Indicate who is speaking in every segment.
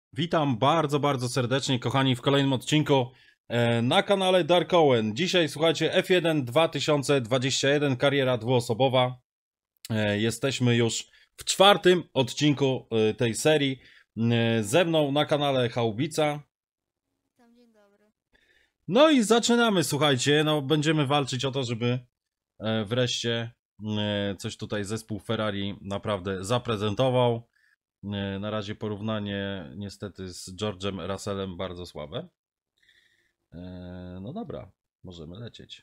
Speaker 1: Witam bardzo, bardzo serdecznie, kochani, w kolejnym odcinku na kanale Dark Owen. Dzisiaj, słuchajcie, F1 2021, kariera dwuosobowa. Jesteśmy już w czwartym odcinku tej serii. Ze mną na kanale Chałubica.
Speaker 2: Dzień dobry.
Speaker 1: No i zaczynamy, słuchajcie. No, będziemy walczyć o to, żeby wreszcie coś tutaj zespół Ferrari naprawdę zaprezentował. Na razie porównanie niestety z George'em Russellem bardzo słabe. No dobra, możemy lecieć.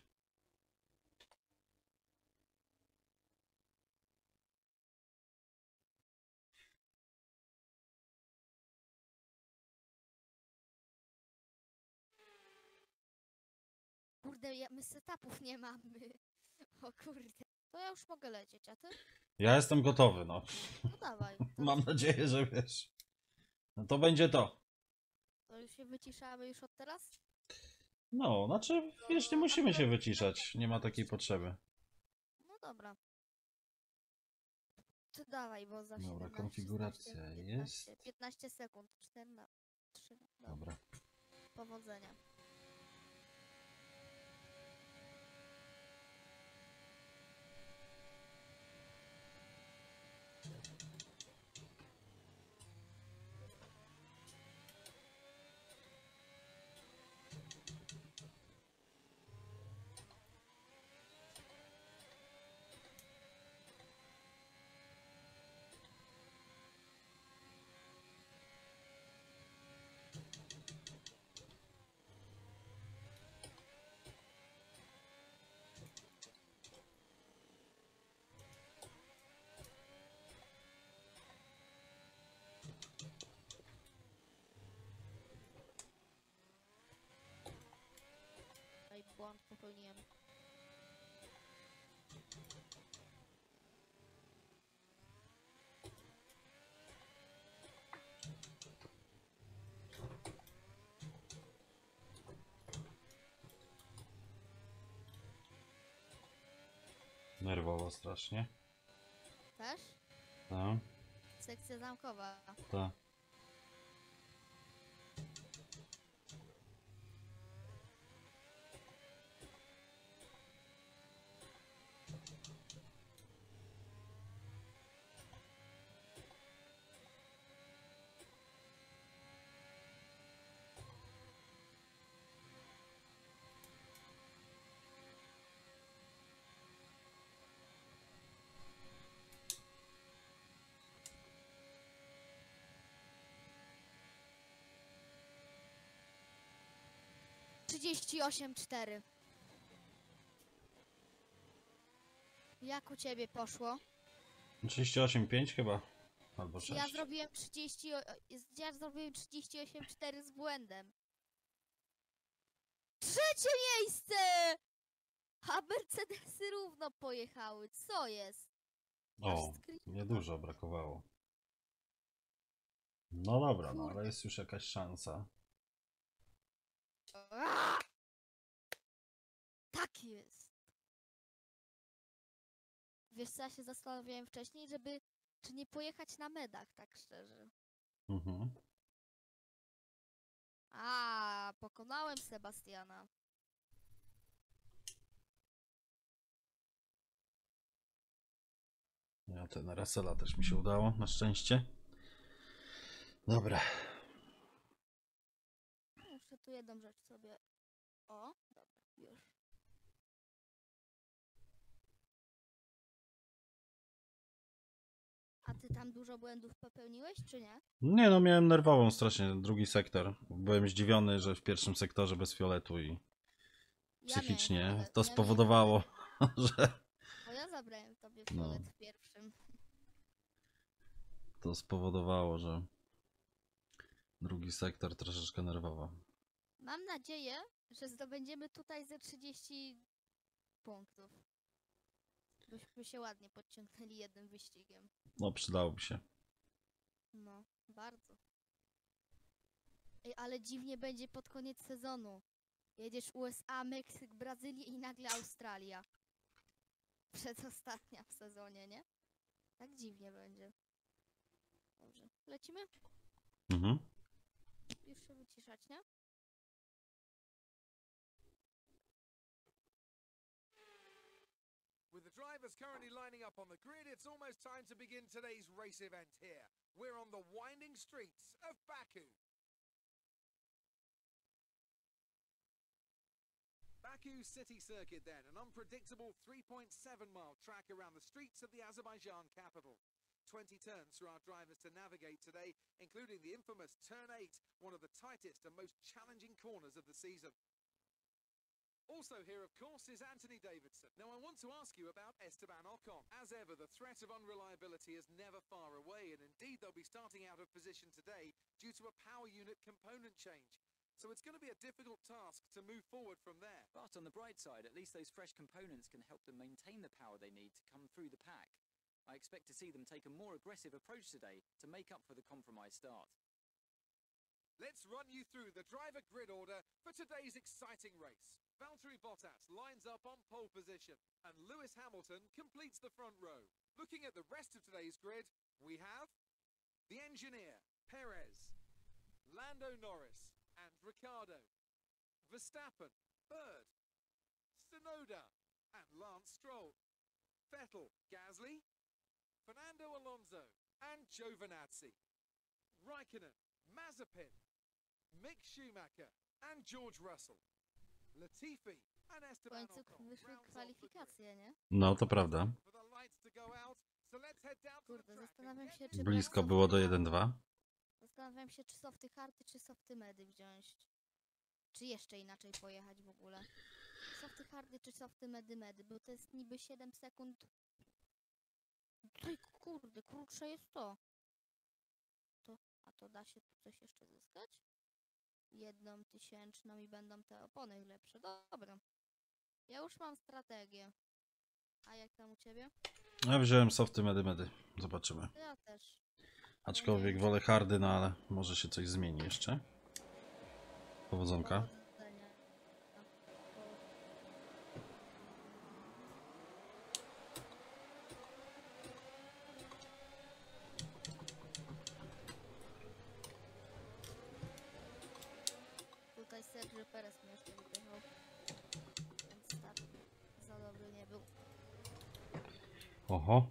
Speaker 2: Kurde, my setupów nie mamy. O kurde. To ja już mogę lecieć, a ty?
Speaker 1: Ja jestem gotowy, no.
Speaker 2: No dawaj.
Speaker 1: Mam nadzieję, że wiesz. No to będzie to.
Speaker 2: To już się wyciszamy już od teraz?
Speaker 1: No, znaczy, wiesz, nie musimy się wyciszać. Nie ma takiej potrzeby.
Speaker 2: No dobra. To dawaj, bo za
Speaker 1: Dobra,
Speaker 2: 17,
Speaker 1: konfiguracja
Speaker 2: 16, 15,
Speaker 1: jest.
Speaker 2: 15 sekund. 14, 3,
Speaker 1: Dobra.
Speaker 2: Powodzenia. Ej, błąd popełniłem.
Speaker 1: Nerwowo strasznie.
Speaker 2: Też?
Speaker 1: No,
Speaker 2: Sekcja zamkowa.
Speaker 1: tak.
Speaker 2: Trzydzieści 4. Jak u ciebie poszło?
Speaker 1: 38,5 chyba. Albo
Speaker 2: Ja
Speaker 1: 6.
Speaker 2: zrobiłem 30, ja zrobiłem 38,4 z błędem. Trzecie miejsce! A Mercedesy równo pojechały. Co jest?
Speaker 1: O, niedużo brakowało. No dobra, no ale jest już jakaś szansa.
Speaker 2: Tak jest. Wiesz co, ja się zastanawiałem wcześniej, czy nie pojechać na medach, tak szczerze.
Speaker 1: Mhm.
Speaker 2: Pokonałem Sebastiana.
Speaker 1: Ja ten Russella też mi się udało, na szczęście. Dobra.
Speaker 2: Muszę tu jedną rzecz sobie... O, dobra, już. A ty tam dużo błędów popełniłeś, czy nie?
Speaker 1: Nie no, miałem nerwową strasznie drugi sektor. Byłem zdziwiony, że w pierwszym sektorze bez fioletu i psychicznie to spowodowało, że...
Speaker 2: Bo ja zabrałem tobie
Speaker 1: No,
Speaker 2: fiolet w pierwszym.
Speaker 1: to spowodowało, że drugi sektor troszeczkę nerwowo.
Speaker 2: Mam nadzieję, że zdobędziemy tutaj ze 30 punktów. Byśmy się ładnie podciągnęli jednym wyścigiem.
Speaker 1: No, przydałoby się.
Speaker 2: No, bardzo. Ej, ale dziwnie będzie pod koniec sezonu. Jedziesz USA, Meksyk, Brazylię i nagle Australia. Przedostatnia w sezonie, nie? Tak dziwnie będzie. Dobrze, lecimy?
Speaker 1: Mhm.
Speaker 2: już się wyciszać, nie?
Speaker 3: With the drivers currently lining up on the grid, it's almost time to begin today's race event here. We're on the winding streets of Baku. Baku City Circuit then, an unpredictable 3.7-mile track around the streets of the Azerbaijan capital. 20 turns for our drivers to navigate today, including the infamous Turn 8, one of the tightest and most challenging corners of the season. Also here, of course, is Anthony Davidson. Now, I want to ask you about Esteban Ocon. As ever, the threat of unreliability is never far away, and indeed they'll be starting out of position today due to a power unit component change. So it's going to be a difficult task to move forward from there.
Speaker 4: But on the bright side, at least those fresh components can help them maintain the power they need to come through the pack. I expect to see them take a more aggressive approach today to make up for the compromised start.
Speaker 3: Let's run you through the driver grid order for today's exciting race. Valtteri Bottas lines up on pole position, and Lewis Hamilton completes the front row. Looking at the rest of today's grid, we have the engineer, Perez, Lando Norris, and Ricciardo, Verstappen, Bird, Tsunoda, and Lance Stroll, Vettel, Gasly, Fernando Alonso, and Giovinazzi, Raikkonen, Mazepin, Mick Schumacher, and George Russell, Latifi, and
Speaker 2: W
Speaker 3: Esteban
Speaker 2: końcu
Speaker 3: Ocon.
Speaker 2: wyszły
Speaker 3: rounds off the grid.
Speaker 2: kwalifikacje, nie?
Speaker 1: No, to prawda.
Speaker 3: For the lights to go out, so let's head down to the
Speaker 2: Kurde,
Speaker 3: track and
Speaker 2: zastanawiam
Speaker 3: get
Speaker 2: się,
Speaker 3: this
Speaker 2: czy
Speaker 1: Blisko
Speaker 2: brać
Speaker 1: było do
Speaker 2: softy
Speaker 1: 1-2.
Speaker 2: Zastanawiam się, czy softy hardy, czy softy medy wziąć. Czy jeszcze inaczej pojechać w ogóle. Softy hardy, czy softy medy, bo to jest niby 7 sekund. Ty kurde, krótsze jest to. A to da się tu coś jeszcze zyskać? 1000 i będą te opony lepsze. Dobra. Ja już mam strategię. A jak tam u ciebie?
Speaker 1: Ja wziąłem softy medy. Zobaczymy.
Speaker 2: Ja też.
Speaker 1: Aczkolwiek wolę hardy, no ale może się coś zmieni jeszcze. Powodzonka.
Speaker 2: Powodzenia. Tutaj Sergio Perez mnie jeszcze wypychał. Więc start za dobry nie był.
Speaker 1: Oho.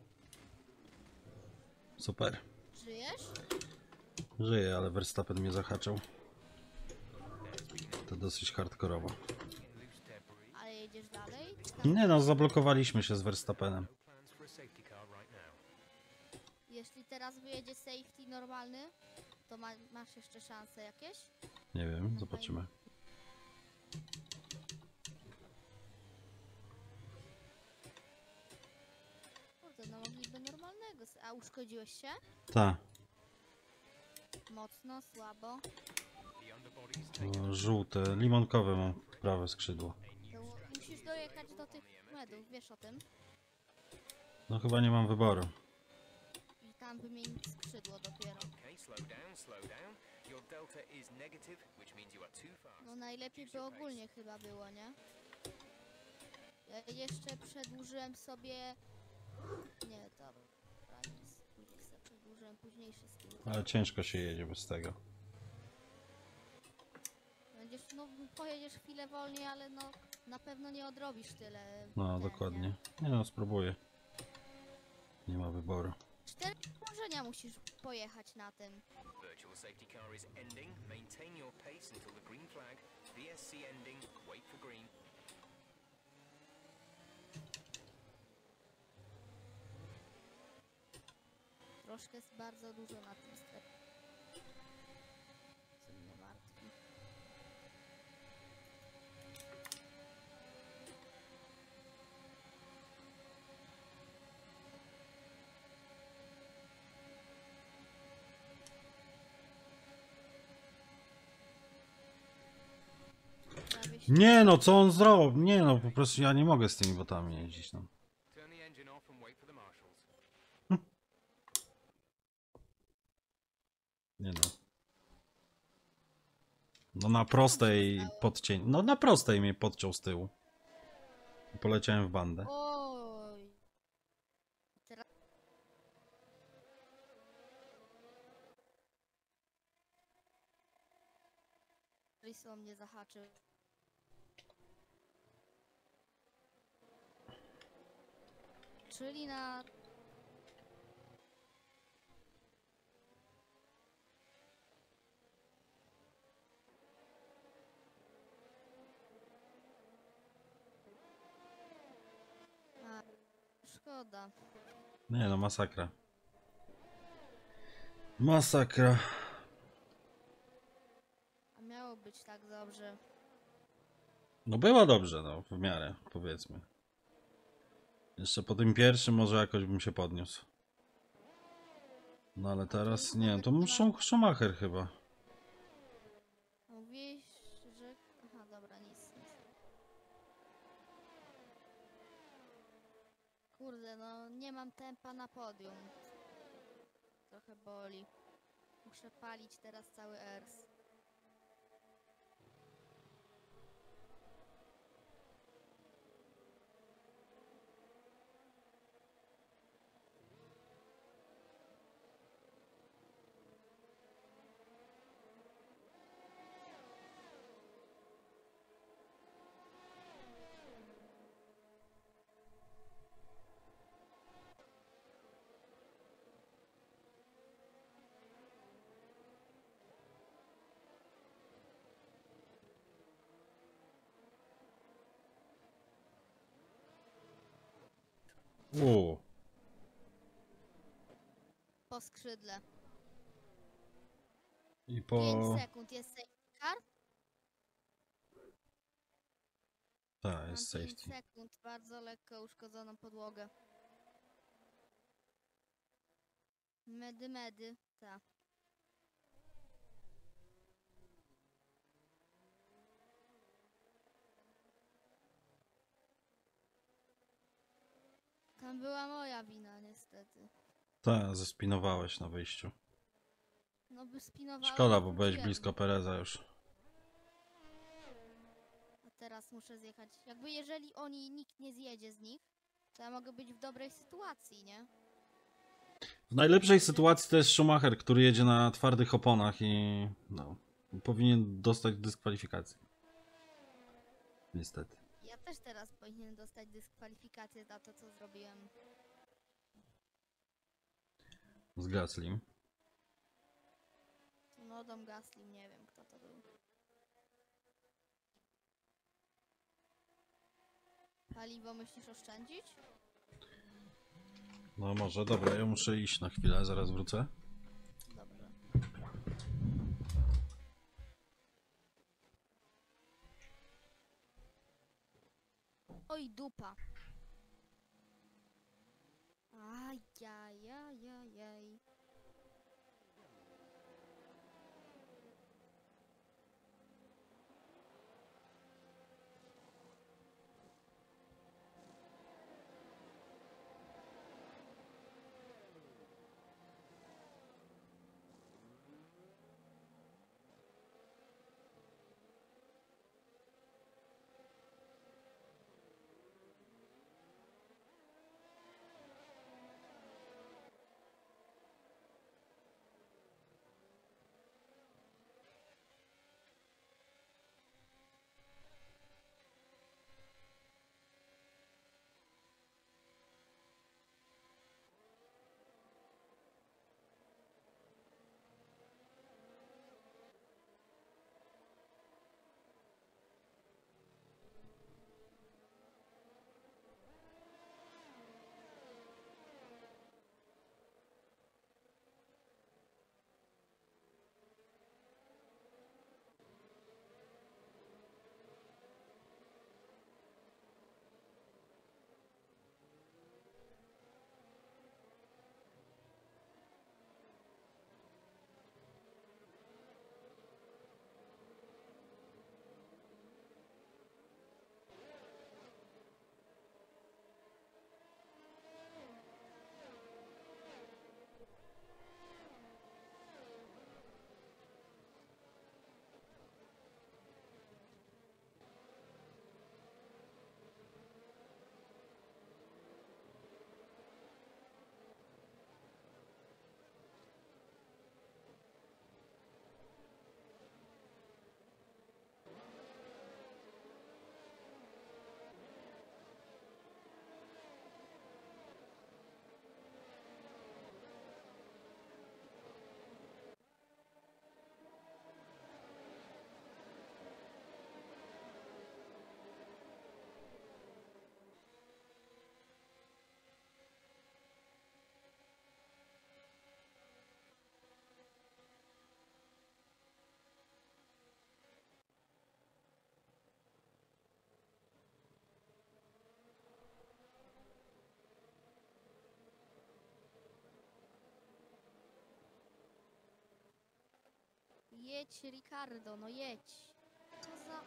Speaker 1: Super.
Speaker 2: Żyjesz?
Speaker 1: Żyję, ale Verstappen mnie zahaczył. To dosyć hardkorowo.
Speaker 2: Ale jedziesz dalej? Czy tam,
Speaker 1: Nie no, zablokowaliśmy się z Verstappenem.
Speaker 2: jeśli teraz wyjedzie safety normalny, to masz jeszcze szanse jakieś?
Speaker 1: Nie wiem, zobaczymy.
Speaker 2: Kurde, no mogliby normalnego. A uszkodziłeś się?
Speaker 1: Ta.
Speaker 2: Mocno, słabo.
Speaker 1: Żółte, limonkowe mam prawe skrzydło.
Speaker 2: To musisz dojechać do tych medów, wiesz o tym?
Speaker 1: No chyba nie mam wyboru.
Speaker 2: I tam wymienić skrzydło dopiero. No najlepiej by ogólnie chyba było, nie? Ja jeszcze przedłużyłem sobie... Nie, dobra, nic. Później sobie przedłużyłem późniejszy skill.
Speaker 1: Ale ciężko się jedzie bez tego.
Speaker 2: Będziesz, no pojedziesz chwilę wolniej, ale no na pewno nie odrobisz tyle.
Speaker 1: No,
Speaker 2: ten,
Speaker 1: dokładnie.
Speaker 2: Nie?
Speaker 1: Nie no, spróbuję. Nie ma wyboru.
Speaker 2: 4 krążenia musisz pojechać na tym.
Speaker 4: Virtual safety car is ending. Maintain your pace until the green flag. VSC ending. Wait for green.
Speaker 2: Troszkę jest bardzo dużo na tym strefie. Co mnie martwi. Prawie się-
Speaker 1: Nie no, co on zrobił? Nie no, po prostu ja nie mogę z tymi botami jeździć. No.
Speaker 4: Turn the engine off and wait for the marshals.
Speaker 1: Nie no. No na prostej podcień. No na prostej mnie podciął z tyłu. I poleciałem w bandę.
Speaker 2: Oj. Teraz... Rysu mnie zahaczył. Czyli na... A, szkoda.
Speaker 1: Nie no, masakra. Masakra.
Speaker 2: A miało być tak dobrze.
Speaker 1: No było dobrze, no, w miarę, powiedzmy. Jeszcze po tym pierwszym może jakoś bym się podniósł. No ale teraz, nie wiem, to Schumacher chyba.
Speaker 2: Mówiłeś, że... Aha, dobra, nic. Kurde, no nie mam tempa na podium. Trochę boli. Muszę palić teraz cały ERS.
Speaker 1: Uuu.
Speaker 2: Po skrzydle.
Speaker 1: I
Speaker 2: 5
Speaker 1: po...
Speaker 2: sekund jest safety car?
Speaker 1: Tak,
Speaker 2: Mam
Speaker 1: jest
Speaker 2: 5
Speaker 1: safety.
Speaker 2: sekund, bardzo lekko uszkodzoną podłogę. Medy, tak. Tam była moja wina, niestety.
Speaker 1: Tak, zespinowałeś na wyjściu.
Speaker 2: No by spinowałem.
Speaker 1: Szkoda, bo byłeś
Speaker 2: wróciłem.
Speaker 1: blisko Pereza już.
Speaker 2: A teraz muszę zjechać. Jakby jeżeli nikt nie zjedzie z nich, to ja mogę być w dobrej sytuacji, nie?
Speaker 1: W najlepszej sytuacji to jest Schumacher, który jedzie na twardych oponach i no, powinien dostać dyskwalifikację. Niestety.
Speaker 2: Ja też teraz powinien dostać dyskwalifikację za to, co zrobiłem.
Speaker 1: Z Gaslim.
Speaker 2: No, Dom Gasly, nie wiem kto to był. Paliwo myślisz oszczędzić?
Speaker 1: No może, dobra, ja muszę iść na chwilę, zaraz wrócę.
Speaker 2: Dobrze. Oj, dupa. Ajajajajaj. jedź, Ricardo, no jedź. Co za...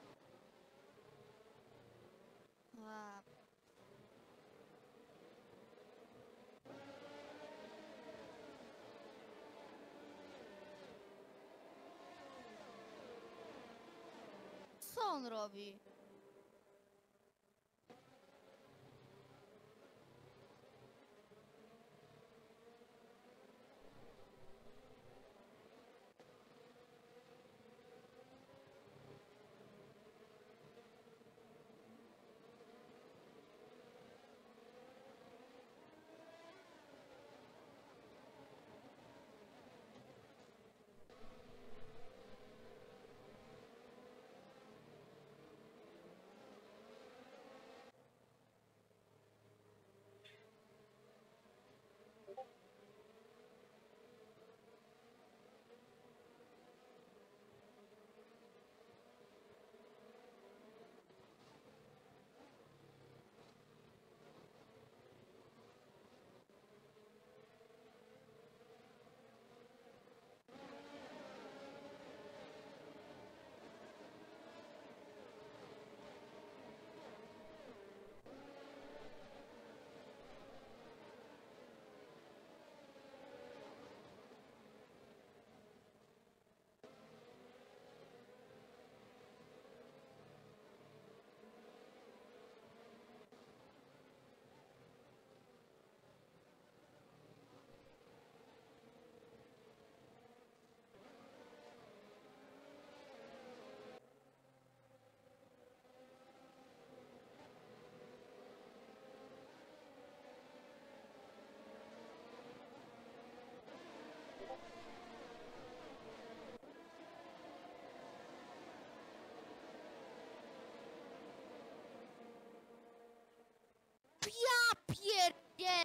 Speaker 2: A, co on robi? Ja pierdzie...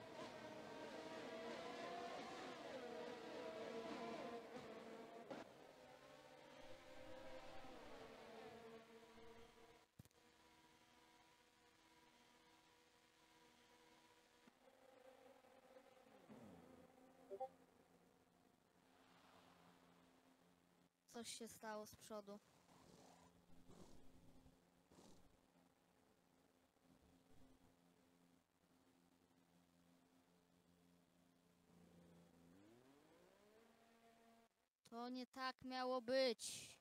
Speaker 2: Coś się stało z przodu. To nie tak miało być.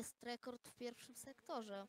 Speaker 2: jest rekord w pierwszym sektorze.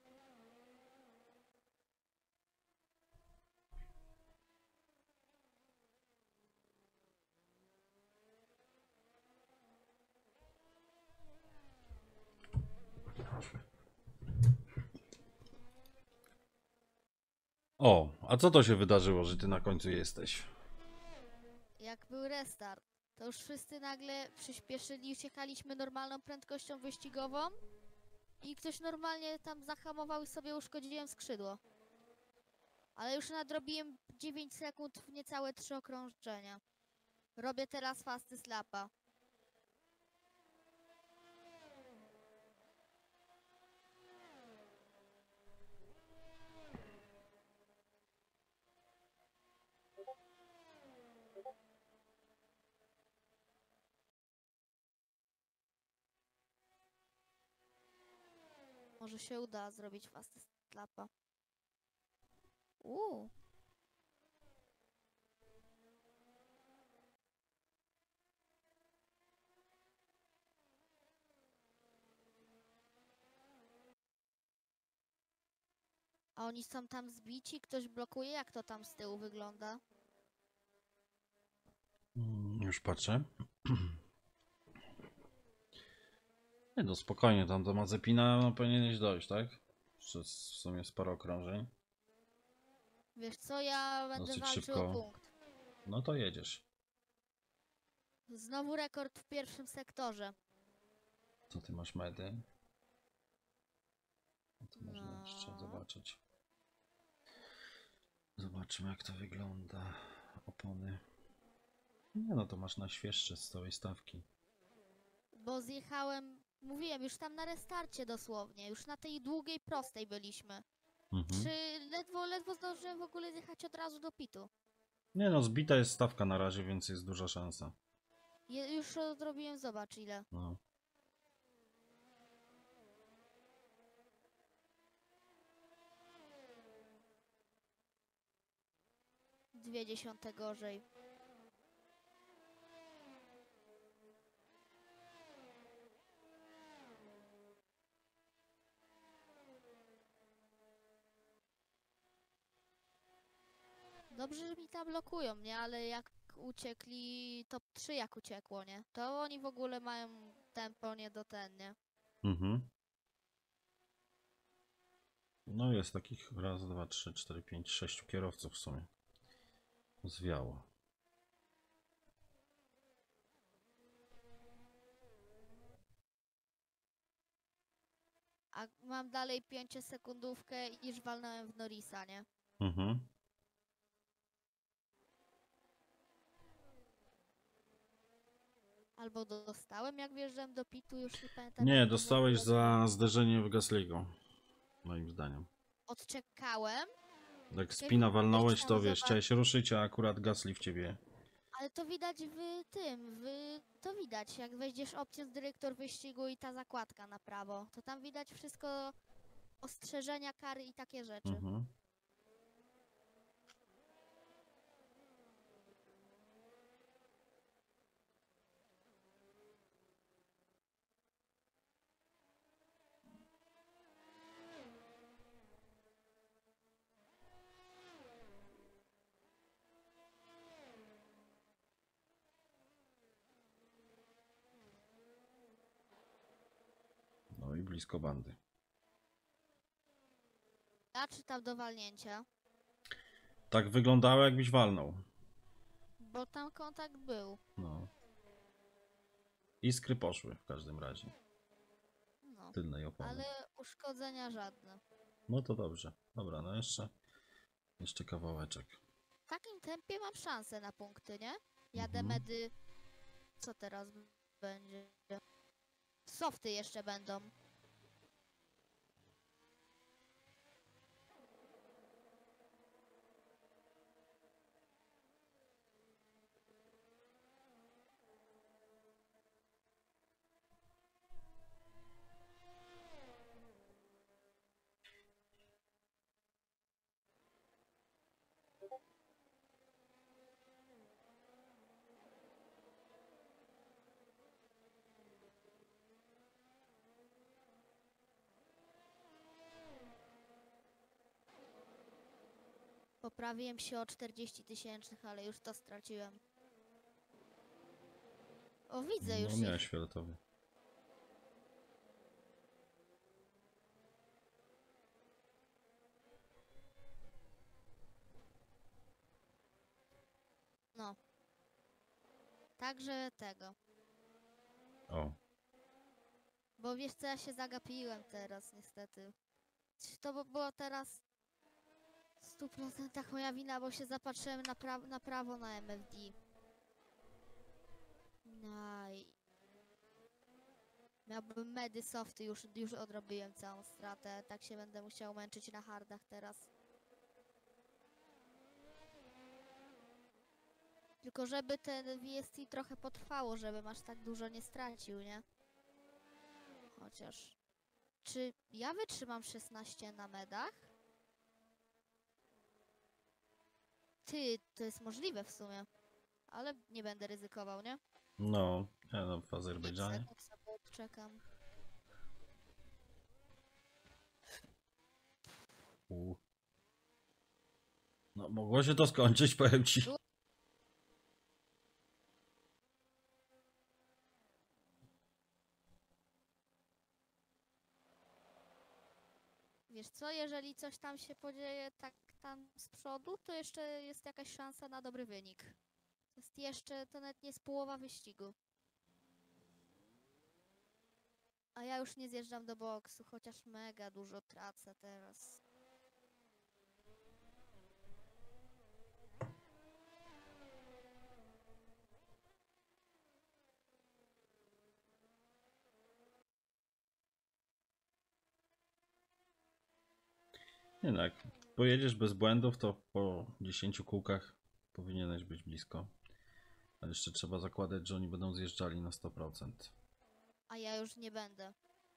Speaker 1: O, a co to się wydarzyło, że ty na końcu jesteś?
Speaker 2: Jak był restart, to już wszyscy nagle przyspieszyli, uciekaliśmy normalną prędkością wyścigową i ktoś normalnie tam zahamował i sobie uszkodziłem skrzydło. Ale już nadrobiłem 9 sekund w niecałe 3 okrążenia. Robię teraz fastest lapa. Może się uda zrobić fastest lapa. A oni są tam zbici? Ktoś blokuje? Jak to tam z tyłu wygląda?
Speaker 1: Już patrzę. Nie no, spokojnie, tam do Mazepina no, powinieneś dojść, tak? Przez w sumie sporo okrążeń.
Speaker 2: Wiesz co, ja będę
Speaker 1: Dosyć
Speaker 2: walczył
Speaker 1: szybko.
Speaker 2: o punkt.
Speaker 1: No to jedziesz.
Speaker 2: Znowu rekord w pierwszym sektorze.
Speaker 1: Co ty masz medy? No to można
Speaker 2: No.
Speaker 1: jeszcze zobaczyć. Zobaczymy jak to wygląda. Opony. Nie no, to masz najświeższe z całej stawki.
Speaker 2: Bo zjechałem, mówiłem, już tam na restarcie dosłownie. Już na tej długiej prostej byliśmy.
Speaker 1: Mhm.
Speaker 2: Czy ledwo zdążyłem w ogóle zjechać od razu do pitu.
Speaker 1: Nie no, zbita jest stawka na razie, więc jest duża szansa.
Speaker 2: Już odrobiłem, zobacz ile.
Speaker 1: No.
Speaker 2: Dwie dziesiąte gorzej. Dobrze, że mi tam blokują, nie? Ale jak uciekli, top 3 jak uciekło, nie? To oni w ogóle mają tempo nie do ten, nie?
Speaker 1: Mhm. No jest takich raz, dwa, trzy, cztery, pięć, sześciu kierowców w sumie. Zwiało.
Speaker 2: A mam dalej 5-sekundówkę i już walnąłem w Norrisa, nie?
Speaker 1: Mhm.
Speaker 2: Albo dostałem jak wjeżdżałem do pitu, już nie pamiętam.
Speaker 1: Nie,
Speaker 2: jak to
Speaker 1: dostałeś
Speaker 2: było.
Speaker 1: za zderzenie w Gasly'ego. Moim zdaniem.
Speaker 2: Odczekałem,
Speaker 1: Jak spina walnąłeś, to wiesz,
Speaker 2: zobacz.
Speaker 1: chciałeś ruszyć, a akurat Gasly w ciebie.
Speaker 2: ale to widać w tym, to widać, jak wejdziesz opcję z dyrektor wyścigu i ta zakładka na prawo, to tam widać wszystko, ostrzeżenia, kary i takie rzeczy.
Speaker 1: Mhm. No i blisko bandy.
Speaker 2: Ja czytam do walnięcia,
Speaker 1: Tak wyglądało, jakbyś walnął.
Speaker 2: bo tam kontakt był.
Speaker 1: No. Iskry poszły w każdym razie.
Speaker 2: No,
Speaker 1: Tylnej opony.
Speaker 2: ale uszkodzenia żadne.
Speaker 1: No to dobrze. Dobra, no jeszcze kawałeczek.
Speaker 2: W takim tempie mam szansę na punkty, nie? Jadę
Speaker 1: Mhm.
Speaker 2: medy. Co teraz będzie? Softy jeszcze będą. Poprawiłem się o 40 000, ale już to straciłem. O, widzę już
Speaker 1: No
Speaker 2: ich.
Speaker 1: miałeś fioletowy.
Speaker 2: No. Także tego.
Speaker 1: O.
Speaker 2: Bo wiesz co, ja się zagapiłem teraz niestety. To by było teraz w 100% moja wina, bo się zapatrzyłem na prawo na MFD. No i... Miałbym medy softy, już odrobiłem całą stratę. Tak się będę musiał męczyć na hardach teraz. Tylko żeby ten VST trochę potrwało, żebym aż tak dużo nie stracił, nie? Chociaż... Czy ja wytrzymam 16 na medach? Ty, to jest możliwe w sumie. Ale nie będę ryzykował, nie?
Speaker 1: No, ja no w
Speaker 2: 5
Speaker 1: Azerbejdżanie.
Speaker 2: sekund sobie odczekam.
Speaker 1: U. No mogło się to skończyć, powiem ci.
Speaker 2: Wiesz co, jeżeli coś tam się podzieje tak tam z przodu, to jeszcze jest jakaś szansa na dobry wynik. To jest jeszcze, to nawet nie jest połowa wyścigu. A ja już nie zjeżdżam do boksu, chociaż mega dużo tracę teraz.
Speaker 1: Nie no, jak pojedziesz bez błędów, to po 10 kółkach powinieneś być blisko. Ale jeszcze trzeba zakładać, że oni będą zjeżdżali na 100%.
Speaker 2: A ja już nie będę.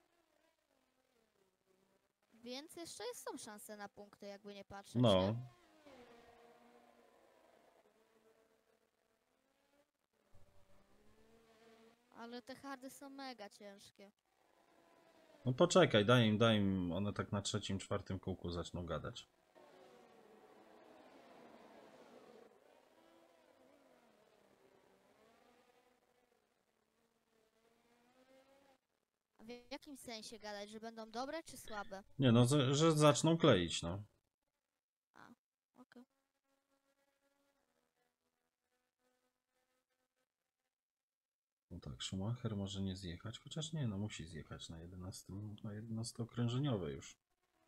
Speaker 2: Więc jeszcze są szanse na punkty, jakby nie patrzeć, nie?
Speaker 1: No,
Speaker 2: Ale te hardy są mega ciężkie.
Speaker 1: no poczekaj, daj im, one tak na trzecim, czwartym kółku zaczną gadać.
Speaker 2: A w jakim sensie gadać, że będą dobre czy słabe?
Speaker 1: Nie no, że zaczną kleić, no.
Speaker 2: A, okej.
Speaker 1: No tak, Schumacher może nie zjechać, chociaż nie, no musi zjechać na 11 okrężeniowe już.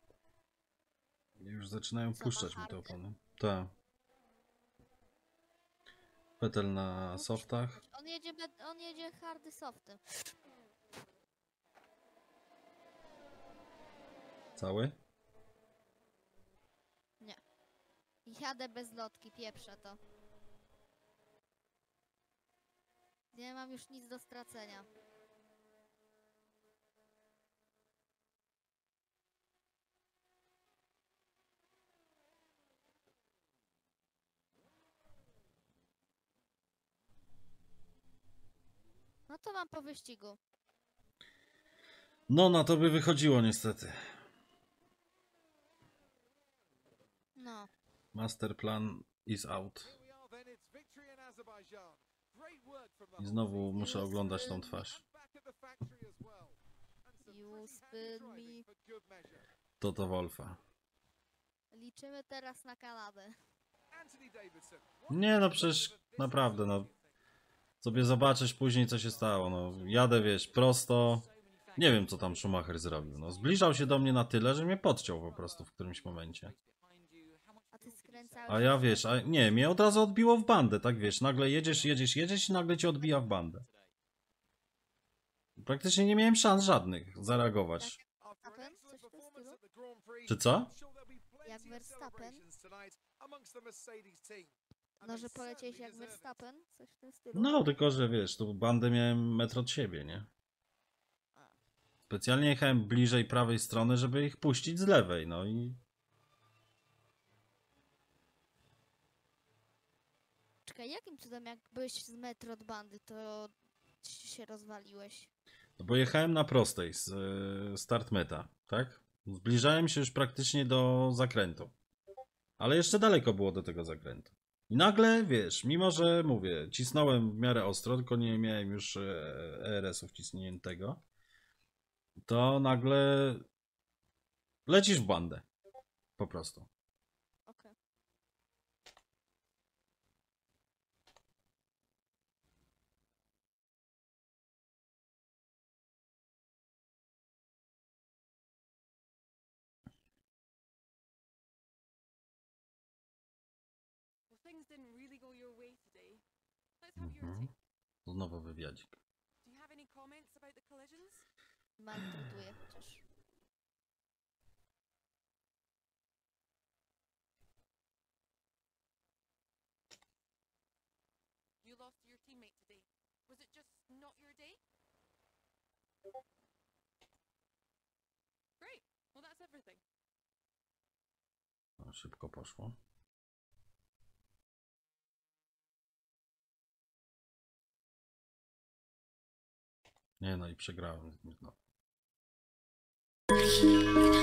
Speaker 1: Już zaczynają
Speaker 2: Co,
Speaker 1: puszczać
Speaker 2: na
Speaker 1: mi te
Speaker 2: hardy?
Speaker 1: opony. Tak. Vettel na softach.
Speaker 2: On jedzie hardy softy.
Speaker 1: Cały?
Speaker 2: Jadę bez lotki, pieprzę to. Nie mam już nic do stracenia. No to mam po wyścigu.
Speaker 1: No na to by wychodziło niestety.
Speaker 2: No.
Speaker 1: Master plan is out.
Speaker 3: Here we are then, it's victory in Azerbaijan. Great work from the
Speaker 1: I
Speaker 3: whole
Speaker 1: znowu
Speaker 3: team.
Speaker 1: muszę oglądać tą twarz.
Speaker 3: And back at the factory as well. And some
Speaker 2: You
Speaker 3: pretty
Speaker 2: spin
Speaker 3: handy driving
Speaker 2: me.
Speaker 3: for good measure.
Speaker 1: Toto Wolfa.
Speaker 2: Liczymy teraz na Kanadę.
Speaker 3: Anthony Davidson.
Speaker 1: Nie no przecież naprawdę no. Sobie zobaczysz później co się stało. No jadę wiesz prosto. Nie wiem co tam Schumacher zrobił. No zbliżał się do mnie na tyle, że mnie podciął po prostu w którymś momencie.
Speaker 2: A ty skręcałeś...
Speaker 1: A ja wiesz, a nie, mnie od razu odbiło w bandę, tak wiesz, nagle jedziesz i nagle cię odbija w bandę. Praktycznie nie miałem szans żadnych zareagować.
Speaker 3: After an
Speaker 2: Verstappen?
Speaker 3: excellent
Speaker 2: Coś w tym
Speaker 3: performance
Speaker 2: stylu?
Speaker 3: at the Grand Prix,
Speaker 1: Czy co?
Speaker 3: I'm sure there'll be
Speaker 2: Jak
Speaker 3: plenty of
Speaker 2: Verstappen?
Speaker 3: celebrations tonight amongst the Mercedes team. And
Speaker 2: No,
Speaker 3: they
Speaker 2: że poleciałeś
Speaker 3: certainly
Speaker 2: jak
Speaker 3: deserve it.
Speaker 2: Verstappen? Coś w tym stylu?
Speaker 1: No, tylko że wiesz, tu bandę miałem metr od siebie, nie? Specjalnie jechałem bliżej prawej strony, żeby ich puścić z lewej, no i...
Speaker 2: Czekaj, jakim cudem jak byłeś z metro od bandy, to się rozwaliłeś?
Speaker 1: No bo jechałem na prostej z start meta, tak? Zbliżałem się już praktycznie do zakrętu. Ale jeszcze daleko było do tego zakrętu. I nagle, wiesz, mimo że mówię, cisnąłem w miarę ostro, tylko nie miałem już ERS-u wcisniętego, to nagle lecisz w bandę. Po prostu.
Speaker 2: Okej.
Speaker 5: Well, things didn't really go your way today. Let's have your
Speaker 1: Mhm.
Speaker 5: take.
Speaker 1: Znowu wywiadzik.
Speaker 5: Do you have any comments about the collisions?
Speaker 2: Maltretuję chociaż.
Speaker 5: You lost to your teammate today. Was it just not your day? Great. Well, that's everything.
Speaker 1: No, szybko poszło. Nie no i przegrałem. No.